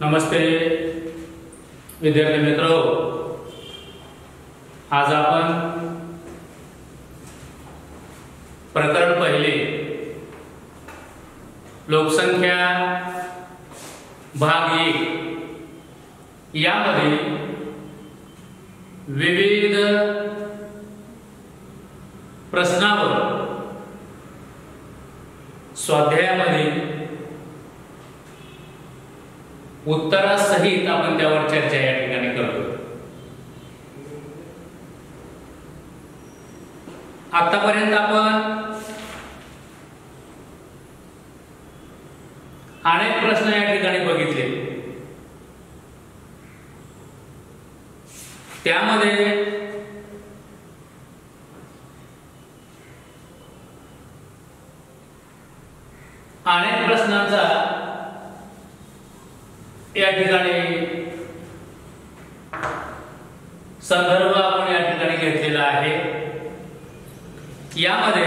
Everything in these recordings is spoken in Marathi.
नमस्ते विद्यार्थी मित्रों, आज आपण प्रकरण पहिले लोकसंख्या भाग 1 यामध्ये विविध प्रश्नावर स्वाध्यायामध्ये उत्तरासहित आपण त्यावर चर्चा या ठिकाणी करतो। आतापर्यंत आपण अनेक प्रश्न या ठिकाणी बघितले। त्यामध्ये अनेक प्रश्नांचा या ठिकाणी संदर्भ आपण या ठिकाणी घेतलेला आहे। यामध्ये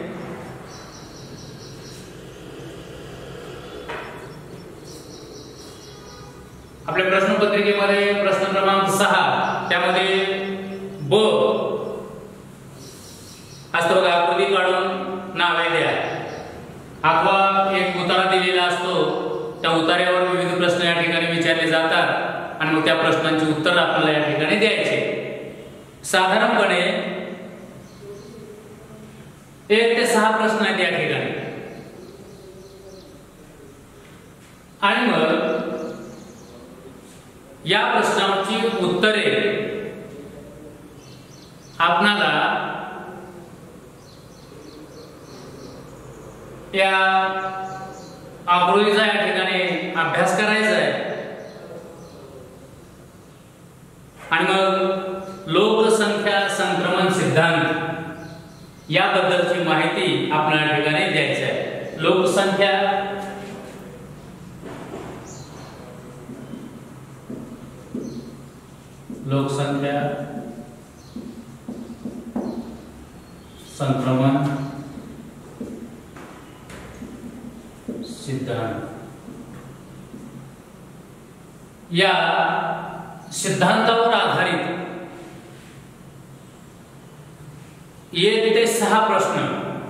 आपल्या प्रश्नपत्रिकेमध्ये प्रश्न क्रमांक 6 त्यामध्ये ब असतो बघा, आकृती काढून नावे द्या अथवा एक उतारा दिलेला असतो। त्या उतार्यावर विविध प्रश्न या ठिकाणी विचारले जातात आणि मग त्या प्रश्नांची उत्तर आपल्याला या ठिकाणी द्यायचे। साधारणपणे 1 ते 6 प्रश्न आहेत या ठिकाणी आणि मग या प्रश्नांची उत्तरे आपणाला या आकृतीचा या ठिकाणी अभ्यास करायचा आहे आणि मग लोकसंख्या संक्रमण सिद्धांत याबद्दलची माहिती आपल्याला या ठिकाणी द्यायची आहे। लोकसंख्या संक्रमण सिद्धांत या सिद्धांतावर आधारित 1 ते 6 प्रश्न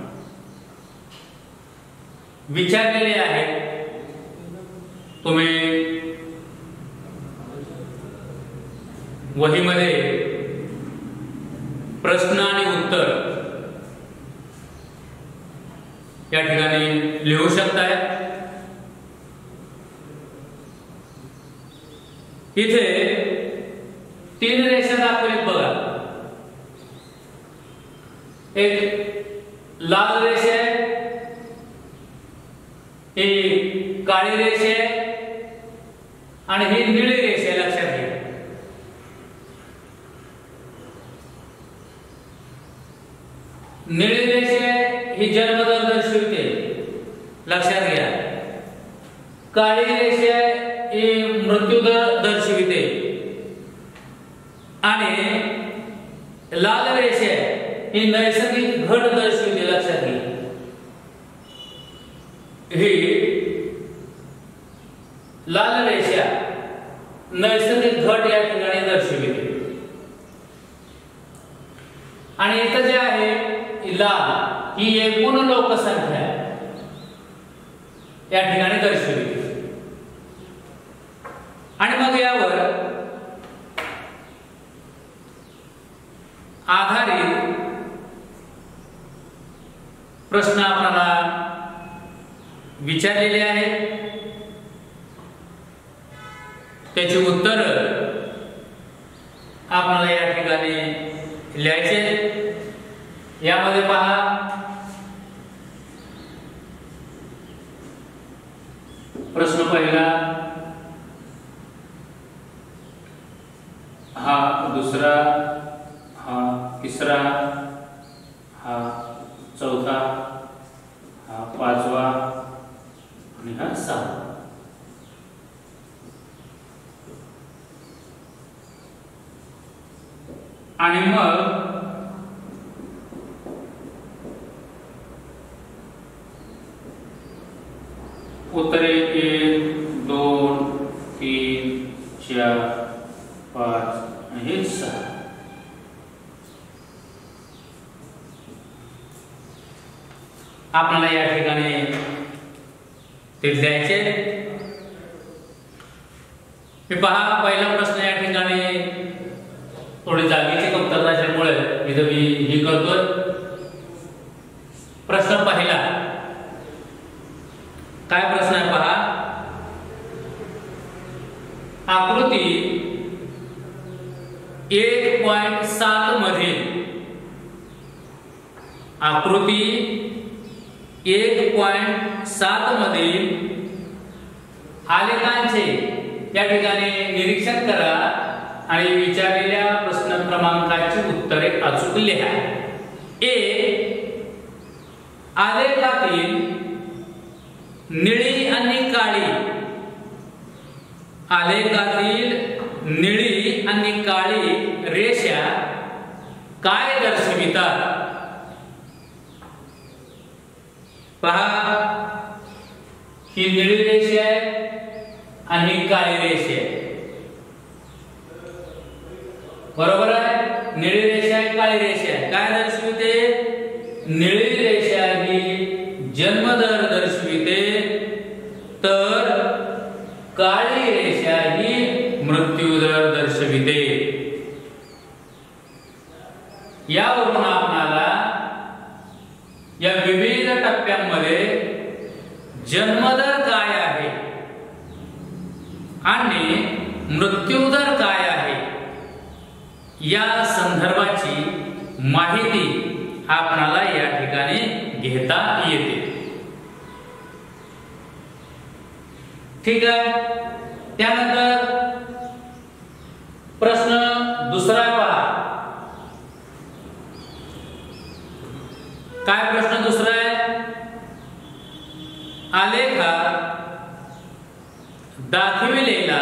विचारलेले आहेत। तुम्ही वहीमध्ये प्रश्न आणि उत्तर या ठिकाणी लिहू शकताय। इथे 3 रेषा दाखवलीत बघा, एक लाल रेषा आहे, एक काळी रेषा आहे आणि ही निळी रेषा आहे। लक्षात घ्या, निळी रेषा ही जन्मदर दर्शवते, लक्षात घ्या। काळी रेषा ही मृत्यूदर दर्शविते आणि लाल रेषा ही नैसर्गिक घट दर्शविते, लक्षात घ्या। ही लाल रेषा नैसर्गिक घट या ठिकाणी दर्शविते आणि इथं जे आहे लाल ही एकूण लोकसंख्या या ठिकाणी दर्शविते आणि मग यावर आधारित प्रश्न आपल्याला विचारलेले आहेत, त्याची उत्तर आपल्याला या ठिकाणी लिहायचे। यामध्ये पहा, प्रश्न पहिला, हा दुसरा, हा तिसरा, हा चौथा, हा 5वा आणि हा 6वा। आणि मग उत्तरे 1, 2, 3 4 5 आणि हे 6. आपल्याला या ठिकाणी ते द्यायचे. मी पहा पहिला प्रश्न या ठिकाणी थोडी जागेची कमतरता असल्यामुळे इथं मी हे करतोय. प्रश्न पहिला काय प्रश्न आहे पहा. आकृती 1.7 मधील आकृती 1.7 मधील आलेखांचे या ठिकाणी निरीक्षण करा आणि विचारलेल्या प्रश्न क्रमांकाची उत्तरे अचूक लिहा. आलेखातील निळी आणि काळी आलेखातील निळी आणि काळी रेषा काय दर्शवितात. पहा ही निळी रेषा आहे आणि काळी रेषा आहे. बरोबर आहे. निळी रेषा आहे काळी रेषा आहे. काय दर्शविते. निळी रेषा ही जन्मदर दर्शविते तर काळी रेषा ही मृत्यूदर दर्शविते. यावरून आपल्याला या विविध टप्प्यांमध्ये जन्मदर काय आहे आणि मृत्यूदर काय आहे या संदर्भाची माहिती आपल्याला या ठिकाणी घेता येते. ठीक आहे. त्यानंतर प्रश्न दुसरा पहा. काय प्रश्न दुसरा आहे. आलेखात दाखविलेला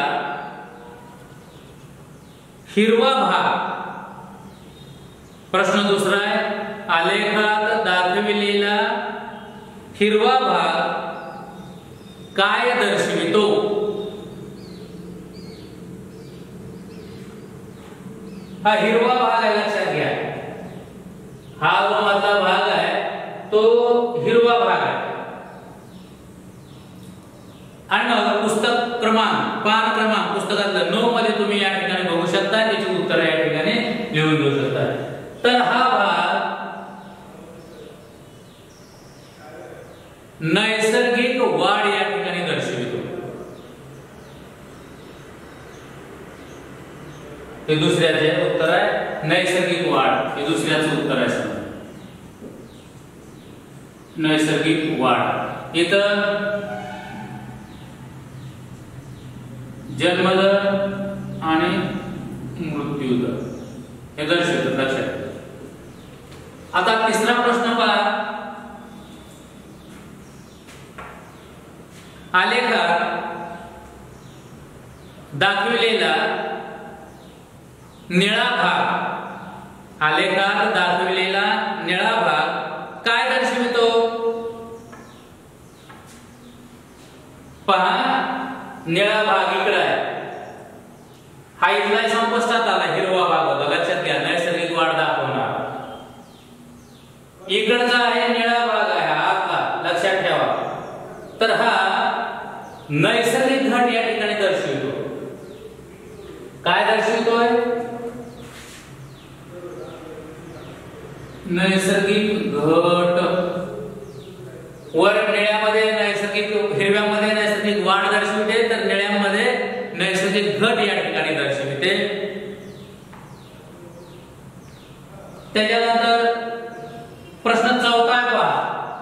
हिरवा भाग. प्रश्न दुसरा आहे. आलेखात दाखविलेला हिरवा भाग काय दर्शवितो. हा हिरवा भाग आहे लक्षात घ्या. हा जो मधला भाग आहे तो हिरवा भाग आहे. आणि मग पुस्तक क्रमांक पान क्रमांक पुस्तकातलं 9 मध्ये तुम्ही या ठिकाणी बघू शकता. त्याची उत्तर या ठिकाणी लिहून घेऊ शकता. तर हा भाग नैसर्गिक वाढ या ठिकाणी दर्शवितो. हे दुसऱ्याचे उत्तर आहे. नैसर्गिक वाढ हे दुसऱ्याचं उत्तर आहे. नैसर्गिक वाढ इथं जन्मदर आणि मृत्यूदर हे दर्शवतात. लक्षात. आता तिसरा प्रश्न पहा. आलेखात दाखविलेला निळा भाग. आलेखात दाखविलेला निळा भाग काय दर्शवितो. पहा निळा भाग इकडे आहे. हा इथला संपुष्टात आला. हिरवा भाग होता. लक्षात घ्या. नैसर्गिक वाढ दाखवणार. इकडचा आहे निळा भाग आहे. हा आतला. लक्षात ठेवा. तर हा नैसर्गिक घट या ठिकाणी दर्शवितो. काय दर्शवितोय. नैसर्गिक घट. वर निळ्यामध्ये नैसर्गिक हिरव्यामध्ये नैसर्गिक वाढ दर्शविते तर निळ्यामध्ये नैसर्गिक घट या ठिकाणी दर्शविते. त्याच्यानंतर प्रश्न चौथा आहे पहा.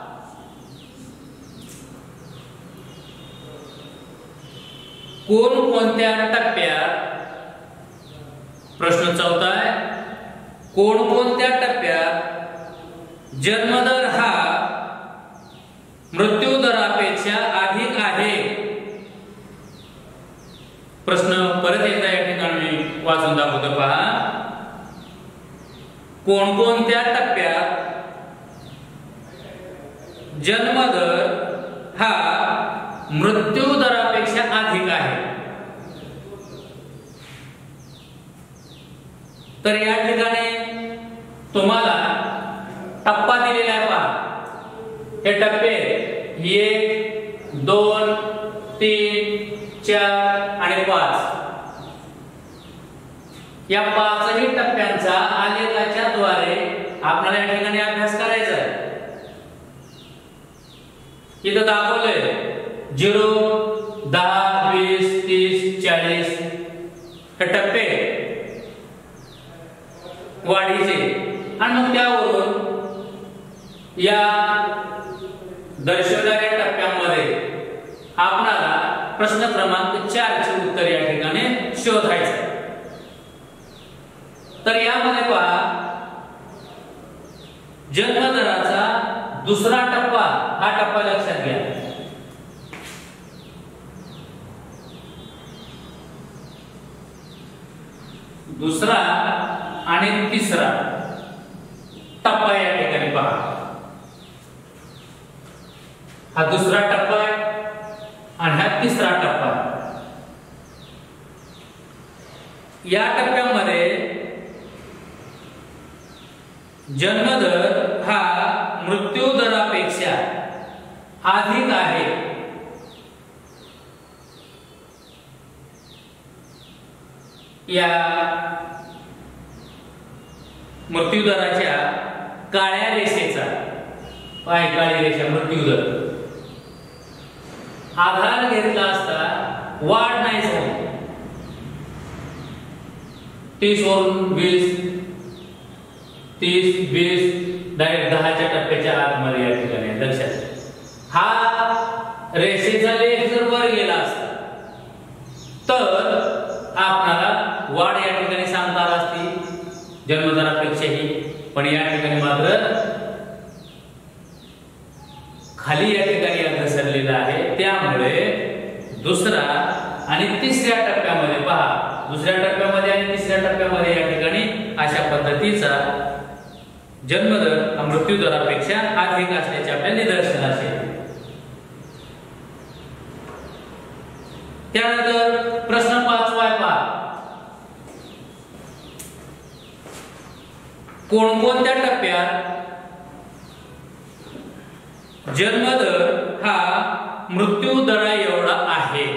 कोणत्या टप्प्यात. प्रश्न चौथा आहे. कोणत्या टप्प्यात जन्मदर हा मृत्यूदरापेक्षा अधिक आहे. प्रश्न परत एकदा या ठिकाणी वाचून दाखवतो. पहा कोणत्या टप्प्यात जन्मदर हा मृत्यूदरापेक्षा अधिक आहे. तर या ठिकाणी तुम्हाला टप्पा दिलेला आहे पहा। हे टप्पे 1 2 3 4 आणि 5 या पाचही टप्प्यांचा आलेखाच्या द्वारे आपल्याला या ठिकाणी अभ्यास करायचा आहे। इथं दाखवलंय 0 10 20 30 40 हे टप्पे वाढीचे आणि मग त्यावरून या दर्शवणाऱ्या टप्प्यांमध्ये आपल्याला प्रश्न क्रमांक 4 चे उत्तर या ठिकाणी शोधायचं आहे। तर यामध्ये पहा जन्मदराचा दुसरा टप्पा, हा टप्पा लक्षात घ्या। दुसरा आणि तिसरा टप्पा या ठिकाणी पहा। हा दुसरा टप्पा आहे आणि हा तिसरा टप्पा। या टप्प्यामध्ये जन्मदर हा मृत्यू दरापेक्षा अधिक आहे। या मृत्यू दराच्या काळ्या रेषेचा, काळी रेषा मृत्यू दर आधार घेतला असता वाढ नाही झाली। 30 वरून 20 30 20 डायरेक्ट 10 च्या टप्प्याच्या आतमध्ये या ठिकाणी लक्षात। हा रेषेचा लेख जर वर गेला असता तर आपल्याला वाढ या ठिकाणी सांगता आली असती जन्मदरापेक्षाही, पण या ठिकाणी मात्र खाली या ठिकाणी घसरलेला आहे। त्यामुळे दुसरा आणि तिसऱ्या टप्प्यामध्ये पहा, दुसऱ्या टप्प्यामध्ये आणि तिसऱ्या टप्प्यामध्ये या ठिकाणी अशा पद्धतीचा जन्मदर मृत्यू दरापेक्षा अधिक असल्याचे आपल्या निदर्शनास येते। त्यानंतर प्रश्न 5 पहा, कोणकोणत्या टप्प्यात जन्मदर हा मृत्यू दरा एवढा आहे?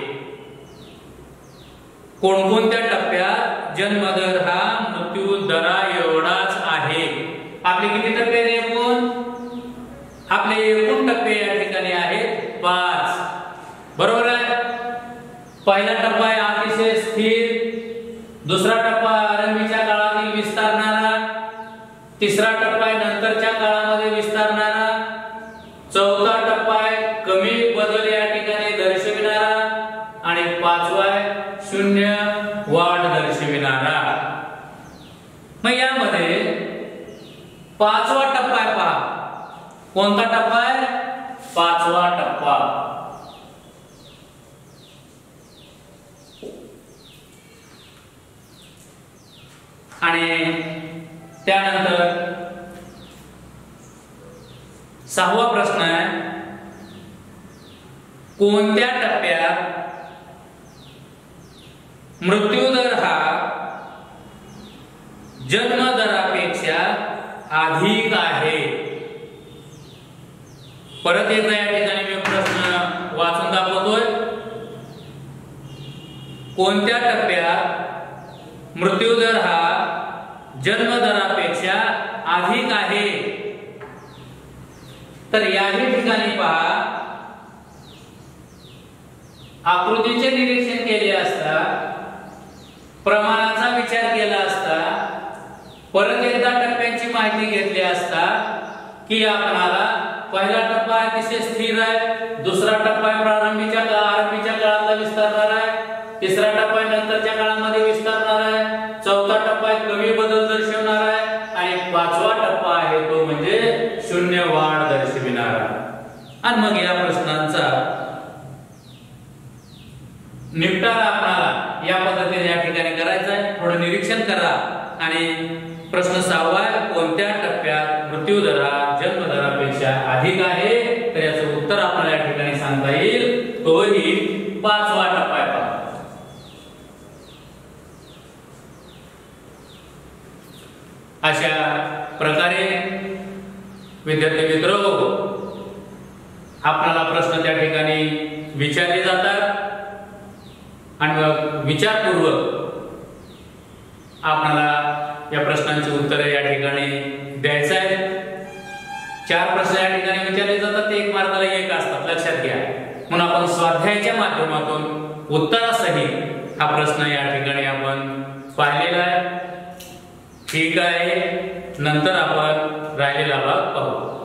कोणकोणत्या टप्प्यात जन्मदर हा मृत्यू दरा एवढाच आहे? आपले किती टप्पे आहेत एकूण? आपले एकूण टप्पे या ठिकाणी आहेत 5, बरोबर आहे। पहिला टप्पा आहे अतिशय स्थिर, दुसरा टप्पा आरंभीच्या काळातील विस्तारणारा, तिसरा टप्पा आहे नंतरच्या काळामध्ये विस्तारणारा, चौथा टप्पा आहे कमी बदल या ठिकाणी दर्शविणारा आणि 5वा आहे शून्य वाढ दर्शविणारा। मग यामध्ये 5वा टप्पा आहे पहा, कोणता टप्पा आहे? 5वा टप्पा। आणि त्यानंतर 6वा प्रश्न आहे, कोणत्या टप्प्यात मृत्यूदर हा जन्मदरापेक्षा अधिक आहे? परत एकदा या ठिकाणी मी प्रश्न वाचून दाखवतोय। कोणत्या टप्प्यात मृत्यूदर हा जन्मदरापेक्षा अधिक आहे? तर याही ठिकाणी पहा, आकृतीचे निरीक्षण केले असता, प्रमाणाचा विचार केला असता, परत एकदा टप्प्यांची माहिती घेतली असता की आपल्याला पहिला टप्पा अतिशय स्थिर आहे, दुसरा टप्पा आरंभीच्या काळातला विस्तारणार आहे, तिसरा टप्पा नंतरच्या काळामध्ये विस्तारणार आहे, चौथा टप्पा कमी बदल दर्शवणार आहे आणि 5वा टप्पा आहे तो म्हणजे शून्य वाढ दर्शविणारा। आणि मग या प्रश्नांचा निपटारा आपल्याला या पद्धतीने या ठिकाणी करायचा आहे। थोडं निरीक्षण करा। आणि प्रश्न 6वा आहे, कोणत्या टप्प्यात मृत्यूदर हा जन्मदरापेक्षा अधिक आहे? तर याचं उत्तर आपल्याला या ठिकाणी सांगता येईल, तोही 5वा टप्पा आहे। अशा प्रकारे विद्यार्थी मित्र आपल्याला प्रश्न त्या ठिकाणी विचारले जातात आणि मग विचारपूर्वक आपल्याला या प्रश्नांची उत्तरे या ठिकाणी द्यायचं आहे। 4 प्रश्न या ठिकाणी विचारले जातात, ते 1 मार्काला 1 असतात, लक्षात घ्या। म्हणून आपण स्वाध्यायाच्या माध्यमातून उत्तरासहित हा प्रश्न या ठिकाणी आपण पाहिलेला आहे। ठीक आहे, नंतर आपण राहिलेला भाग पाहू।